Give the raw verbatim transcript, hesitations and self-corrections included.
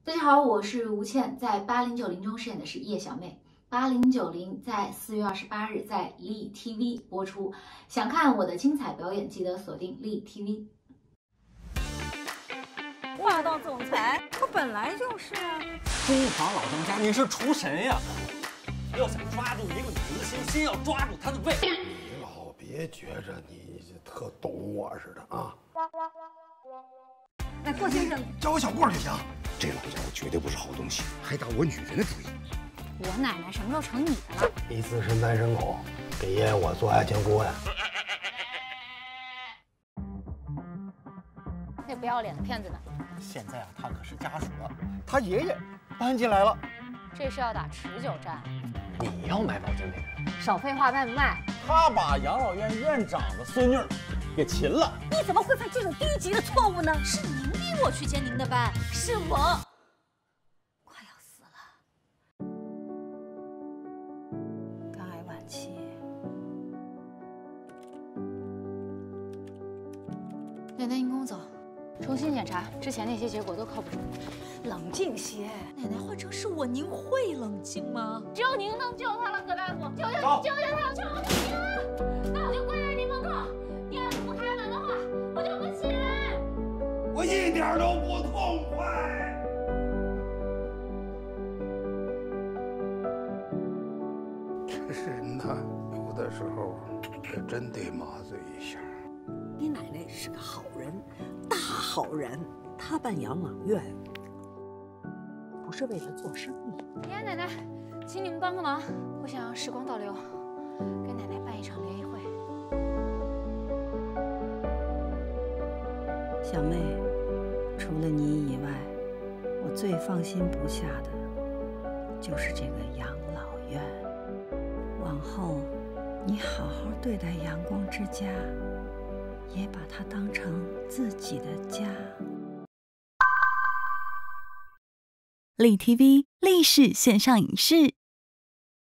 大家好，我是吴倩，在八零九零中饰演的是叶小妹。八零九零在四月二十八日在丽 T V 播出。想看我的精彩表演，记得锁定丽 T V。 霸道总裁，他本来就是啊。 中华老当家，你是厨神呀！要想抓住一个女人的心，先要抓住她的胃。 你老别觉着你特懂我似的啊！ 哎，郭先生， 叫我小郭就行。 这老家伙绝对不是好东西，还打我女人的主意。 我奶奶什么时候成你的了？ 你自是单身狗，给爷爷我做爱情顾问。 那不要脸的骗子呢？ 现在啊，他可是家属了，他爷爷搬进来了。 这是要打持久战。 你要买保健品？ 少废话，卖不卖？ 他把养老院院长的孙女儿给擒了。 你怎么会犯这种低级的错误呢？ 是您逼我去接您的班，是我快要死了，肝癌晚期。 奶奶，您跟我走，重新检查，之前那些结果都靠不住。 冷静些， 奶奶，换成是我，您会冷静吗？ 只有您能救他了，葛大夫，救救走救救他，求你了！那我就跪在你门口，你要是不开门的话，我就不起来。 我一点都不痛快。这人呐，有的时候这真得麻醉一下。 你奶奶是个好人，大好人。她办养老院，不是为了做生意。 爷爷奶奶，请你们帮个忙，我想要时光倒流，给奶奶办一场联谊会。 小妹，除了你以外，我最放心不下的就是这个养老院。往后，你好好对待阳光之家，也把它当成自己的家。 丽 T V 立式线上影视。